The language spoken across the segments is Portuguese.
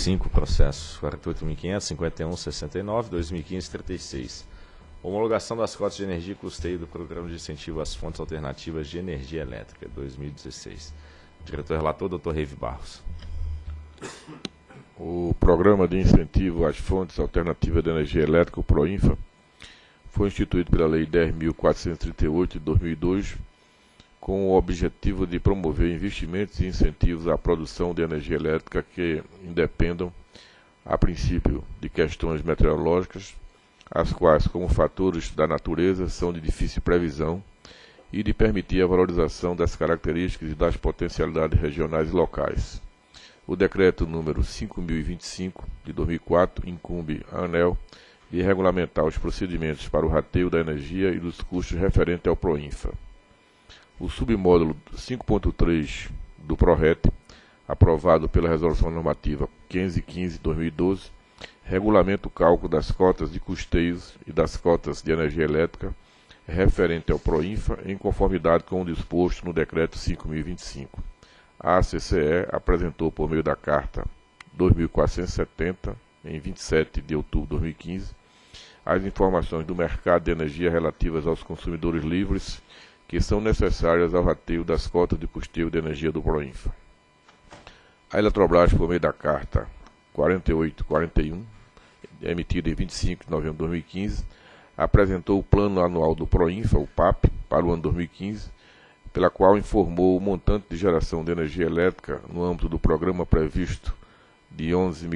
5 processos, 48.500, 51.69, 2015, 36. Homologação das cotas de energia e custeio do Programa de Incentivo às Fontes Alternativas de Energia Elétrica, 2016. Diretor-relator, Dr. Reive Barros. O Programa de Incentivo às Fontes Alternativas de Energia Elétrica, o PROINFA, foi instituído pela Lei 10.438 de 2002, com o objetivo de promover investimentos e incentivos à produção de energia elétrica que independam, a princípio, de questões meteorológicas, as quais, como fatores da natureza, são de difícil previsão, e de permitir a valorização das características e das potencialidades regionais e locais. O decreto número 5.025, de 2004, incumbe a ANEEL de regulamentar os procedimentos para o rateio da energia e dos custos referentes ao PROINFA. O submódulo 5.3 do PRORET, aprovado pela Resolução Normativa 515/2012, regulamenta o cálculo das cotas de custeios e das cotas de energia elétrica referente ao PROINFA em conformidade com o disposto no Decreto 5.025. A ACCE apresentou por meio da Carta 2470, em 27 de outubro de 2015, as informações do mercado de energia relativas aos consumidores livres que são necessárias ao rateio das cotas de custeio de energia do PROINFA. A Eletrobras, por meio da Carta 4841, emitida em 25 de novembro de 2015, apresentou o Plano Anual do PROINFA, o PAP, para o ano 2015, pela qual informou o montante de geração de energia elétrica no âmbito do programa previsto de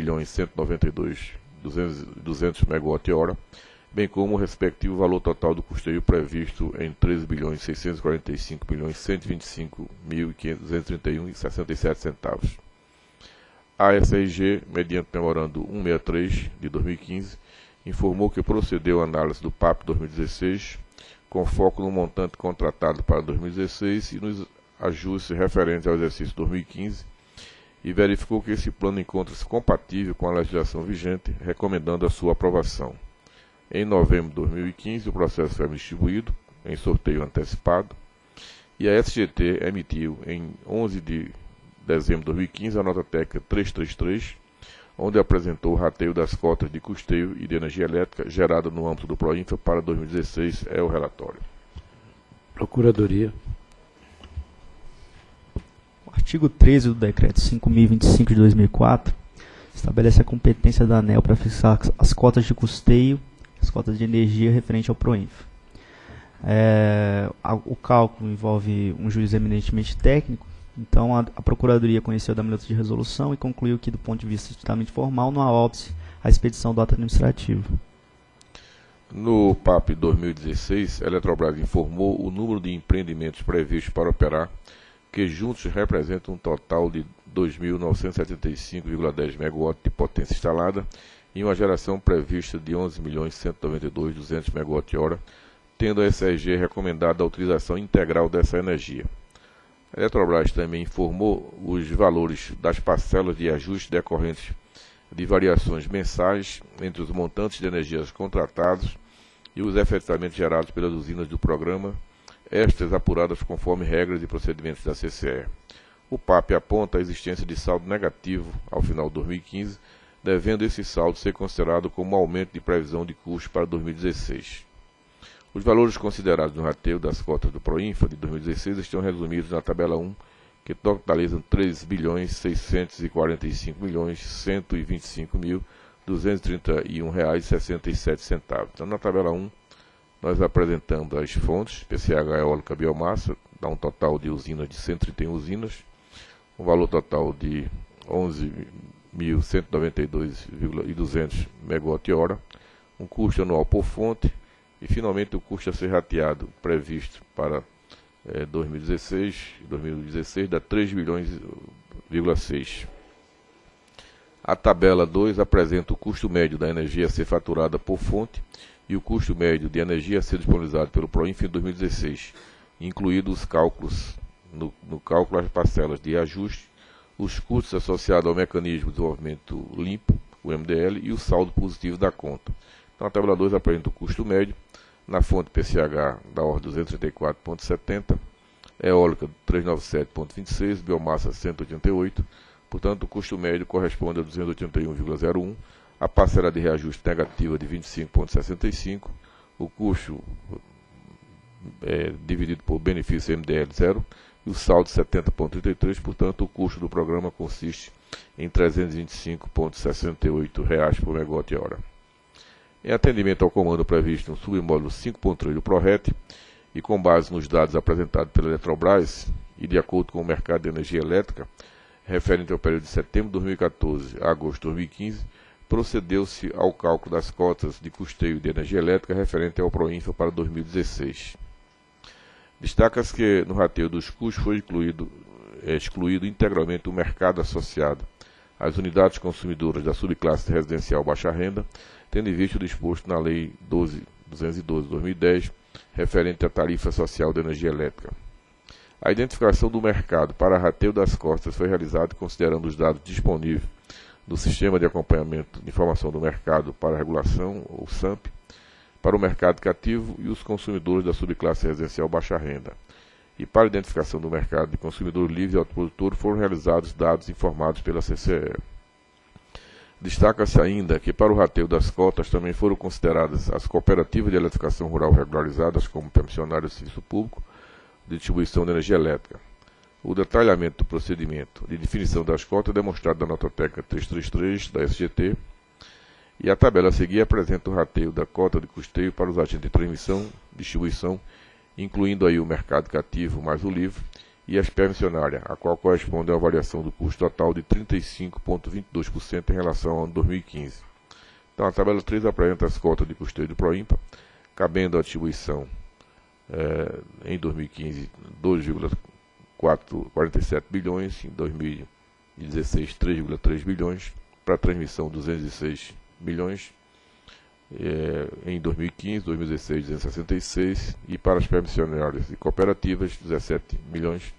11.192.200 MWh, bem como o respectivo valor total do custeio previsto em 13.645.125.231,67 centavos. A SRG, mediante memorando 163 de 2015, informou que procedeu à análise do PAP 2016, com foco no montante contratado para 2016 e nos ajustes referentes ao exercício 2015, e verificou que esse plano encontra-se compatível com a legislação vigente, recomendando a sua aprovação. Em novembro de 2015, o processo foi distribuído em sorteio antecipado e a SGT emitiu, em 11 de dezembro de 2015, a nota técnica 333, onde apresentou o rateio das cotas de custeio e de energia elétrica gerada no âmbito do PROINFA para 2016. É o relatório. Procuradoria. O artigo 13 do Decreto 5.025 de 2004 estabelece a competência da ANEEL para fixar as cotas de custeio, as cotas de energia referente ao PROINFA. O cálculo envolve um juízo eminentemente técnico, então a Procuradoria conheceu da minuta de resolução e concluiu que, do ponto de vista estritamente formal, não há óbice à expedição do ato administrativo. No PAP 2016, a Eletrobras informou o número de empreendimentos previstos para operar, que juntos representam um total de 2.975,10 MW de potência instalada e uma geração prevista de 11.192.200 MWh, tendo a SRG recomendado a utilização integral dessa energia. A Eletrobras também informou os valores das parcelas de ajuste decorrentes de variações mensais entre os montantes de energias contratados e os efetivamente gerados pelas usinas do programa, estas apuradas conforme regras e procedimentos da CCE. O PAP aponta a existência de saldo negativo ao final de 2015, devendo esse saldo ser considerado como aumento de previsão de custos para 2016. Os valores considerados no rateio das cotas do PROINFA de 2016 estão resumidos na tabela 1, que totalizam R$ 3.645.125.231,67. Então, na tabela 1, nós apresentamos as fontes, PCH eólica biomassa, dá um total de usinas de 131 usinas, um valor total de 11.192.200 MWh, um custo anual por fonte, e finalmente o custo a ser rateado previsto para 2016 dá 3 bilhões,6. A tabela 2 apresenta o custo médio da energia a ser faturada por fonte e o custo médio de energia a ser disponibilizado pelo PROINFA em 2016, incluídos os cálculos, no cálculo as parcelas de ajuste, os custos associados ao mecanismo de desenvolvimento limpo, o MDL, e o saldo positivo da conta. Então a tabela 2 apresenta o custo médio, na fonte PCH da ordem 234,70, eólica 397,26, biomassa 188, Portanto, o custo médio corresponde a 281,01, a parcela de reajuste negativa de 25,65, o custo dividido por benefício MDL 0 e o saldo 70,33, portanto, o custo do programa consiste em R$ 325,68 por megawatt-hora. Em atendimento ao comando previsto no submódulo 5.3 do PRORET, e com base nos dados apresentados pela Eletrobras, e de acordo com o mercado de energia elétrica, referente ao período de setembro de 2014 a agosto de 2015, procedeu-se ao cálculo das cotas de custeio de energia elétrica referente ao PROINFA para 2016. Destaca-se que no rateio dos custos foi excluído integralmente o mercado associado às unidades consumidoras da subclasse residencial baixa renda, tendo em vista o disposto na Lei 12.212/2010, referente à tarifa social de energia elétrica. A identificação do mercado para rateio das cotas foi realizada considerando os dados disponíveis do Sistema de Acompanhamento de Informação do Mercado para Regulação, ou SAMP, para o mercado cativo e os consumidores da subclasse residencial baixa renda. E para a identificação do mercado de consumidor livre e autoprodutor foram realizados dados informados pela CCE. Destaca-se ainda que para o rateio das cotas também foram consideradas as cooperativas de eletrificação rural regularizadas como permissionárias de serviço público de distribuição de energia elétrica. O detalhamento do procedimento de definição das cotas é demonstrado na nota técnica 333 da SGT, e a tabela a seguir apresenta o rateio da cota de custeio para os agentes de transmissão, distribuição, incluindo aí o mercado cativo mais o livre, e as permissionárias, a qual corresponde a uma variação do custo total de 35,22% em relação ao ano 2015. Então, a tabela 3 apresenta as cotas de custeio do PROINFA, cabendo a distribuição em 2015 2,47 bilhões, em 2016 3,3 bilhões, para a transmissão 206 bilhões, em 2015, 2016 266, e para as permissionárias e cooperativas 17 milhões,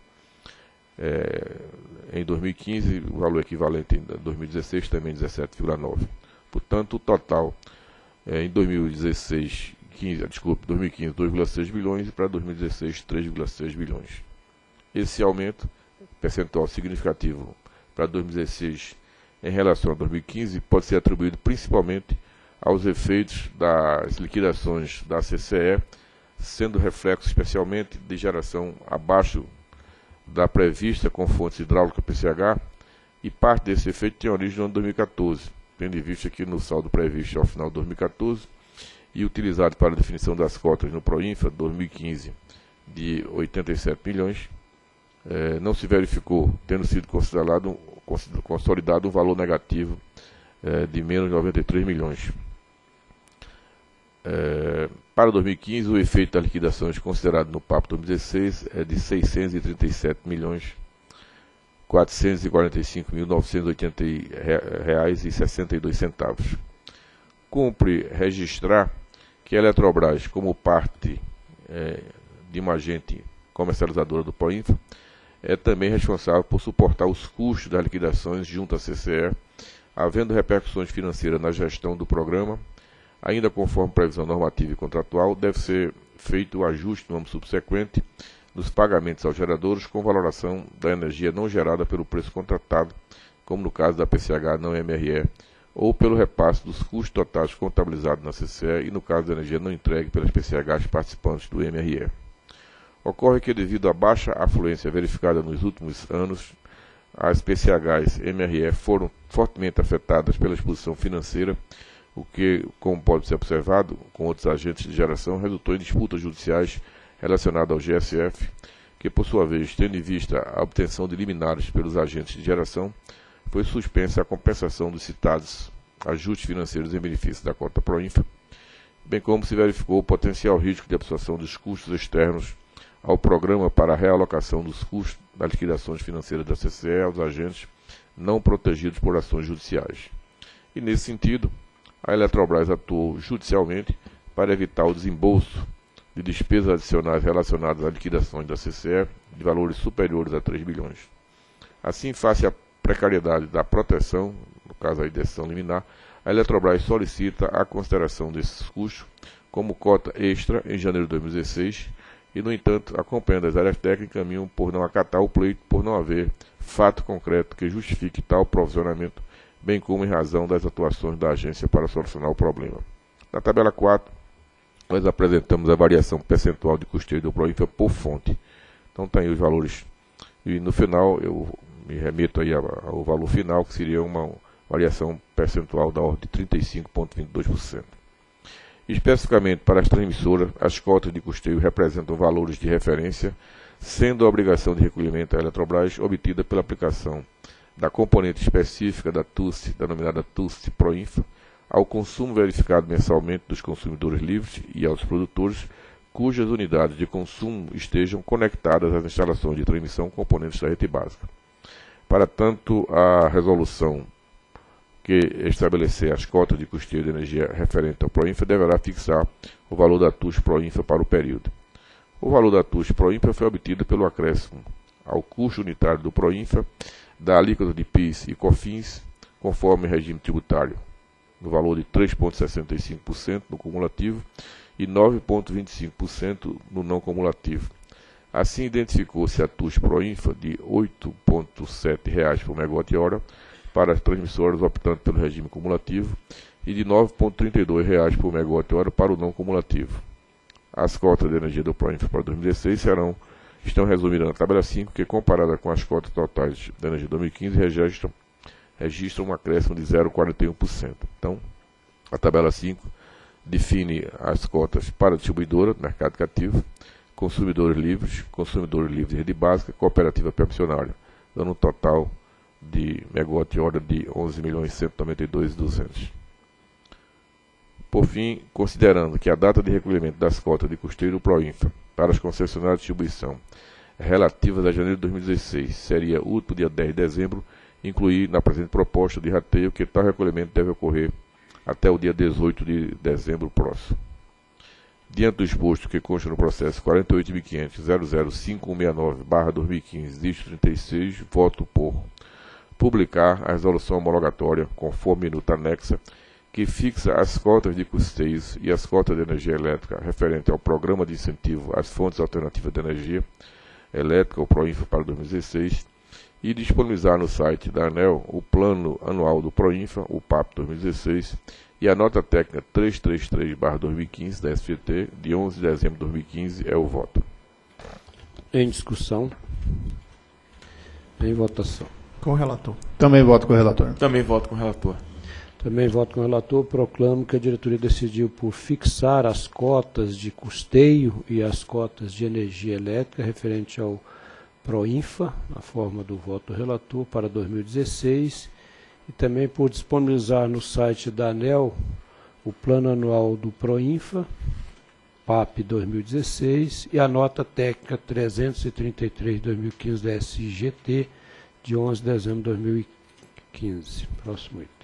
em 2015, o valor equivalente em 2016 também 17,9. Portanto, o total em 2015, 2,6 bilhões e para 2016 3,6 bilhões. Esse aumento percentual significativo para 2016 em relação a 2015 pode ser atribuído principalmente aos efeitos das liquidações da CCE, sendo reflexo especialmente de geração abaixo da prevista com fontes hidráulicas PCH, e parte desse efeito tem origem no ano 2014, tendo em vista que no saldo previsto ao final de 2014 e utilizado para a definição das cotas no PROINFA 2015 de 87 milhões, não se verificou, tendo sido consolidado um valor negativo de menos 93 milhões. Para 2015, o efeito das liquidações considerado no PAP 2016 é de 637 milhões 445.980 reais e 62 centavos. Cumpre registrar que a Eletrobras, como parte de uma agente comercializadora do PROINFA, é também responsável por suportar os custos das liquidações junto à CCE, havendo repercussões financeiras na gestão do programa. Ainda conforme previsão normativa e contratual, deve ser feito o ajuste no ano subsequente dos pagamentos aos geradores com valoração da energia não gerada pelo preço contratado, como no caso da PCH não MRE, ou pelo repasse dos custos totais contabilizados na CCE e no caso da energia não entregue pelas PCHs participantes do MRE. Ocorre que, devido à baixa afluência verificada nos últimos anos, as PCHs MRE foram fortemente afetadas pela exposição financeira, o que, como pode ser observado com outros agentes de geração, resultou em disputas judiciais relacionadas ao GSF, que, por sua vez, tendo em vista a obtenção de liminares pelos agentes de geração, foi suspensa a compensação dos citados ajustes financeiros em benefício da cota PROINFA, bem como se verificou o potencial risco de absorção dos custos externos ao programa para a realocação dos custos das liquidações financeiras da CCE aos agentes não protegidos por ações judiciais. E, nesse sentido, a Eletrobras atuou judicialmente para evitar o desembolso de despesas adicionais relacionadas às liquidações da CCE de valores superiores a 3 bilhões. Assim, face à precariedade da proteção, no caso aí decisão liminar, a Eletrobras solicita a consideração desses custos como cota extra em janeiro de 2016 e, no entanto, acompanhando as áreas técnicas, caminham por não acatar o pleito por não haver fato concreto que justifique tal provisionamento, bem como em razão das atuações da agência para solucionar o problema. Na tabela 4, nós apresentamos a variação percentual de custeio do Proinfa por fonte. Então, está aí os valores. E no final, eu me remeto aí ao valor final, que seria uma variação percentual da ordem de 35,22%. Especificamente para as transmissoras, as cotas de custeio representam valores de referência, sendo a obrigação de recolhimento à Eletrobras obtida pela aplicação da componente específica da TUST, denominada TUST Proinfa, ao consumo verificado mensalmente dos consumidores livres e aos produtores, cujas unidades de consumo estejam conectadas às instalações de transmissão componentes da rede básica. Para tanto, a resolução que estabelecer as cotas de custeio de energia referente ao Proinfa deverá fixar o valor da TUST Proinfa para o período. O valor da TUST Proinfa foi obtido pelo acréscimo ao custo unitário do Proinfa da alíquota de PIS e COFINS, conforme regime tributário, no valor de 3,65% no cumulativo e 9,25% no não cumulativo. Assim, identificou-se a TUST Proinfa de R$ 8,7 por megawatt-hora para as transmissoras optando pelo regime cumulativo e de R$ 9,32 por megawatt-hora para o não cumulativo. As cotas de energia do Proinfa para 2016 estão resumidas na tabela 5, que, comparada com as cotas totais de energia de 2015, registram um acréscimo de 0,41%. Então, a tabela 5 define as cotas para distribuidora, mercado cativo, consumidores livres de rede básica, cooperativa permissionária, dando um total de megawatt-hora de 11.192.200. Por fim, considerando que a data de recolhimento das cotas de custeio do Proinfa para as concessionárias de distribuição relativas a janeiro de 2016 seria o último dia 10 de dezembro, incluir na presente proposta de rateio que tal recolhimento deve ocorrer até o dia 18 de dezembro próximo. Diante do exposto que consta no processo 48.500.005169/2015, dígito 36, voto por publicar a resolução homologatória, conforme minuta anexa, que fixa as cotas de custeios e as cotas de energia elétrica referente ao Programa de Incentivo às Fontes Alternativas de Energia Elétrica, o Proinfa, para 2016, e disponibilizar no site da ANEEL o Plano Anual do Proinfa, o PAP 2016, e a nota técnica 333/2015 da SFT, de 11 de dezembro de 2015, é o voto. Em discussão. Em votação. Com o relator. Também voto com o relator. Também voto com o relator. Também voto com o relator. Proclamo que a diretoria decidiu por fixar as cotas de custeio e as cotas de energia elétrica referente ao Proinfa, na forma do voto do relator, para 2016, e também por disponibilizar no site da ANEEL o plano anual do Proinfa, PAP 2016, e a nota técnica 333/2015 da SGT, de 11 de dezembro de 2015. Próximo item.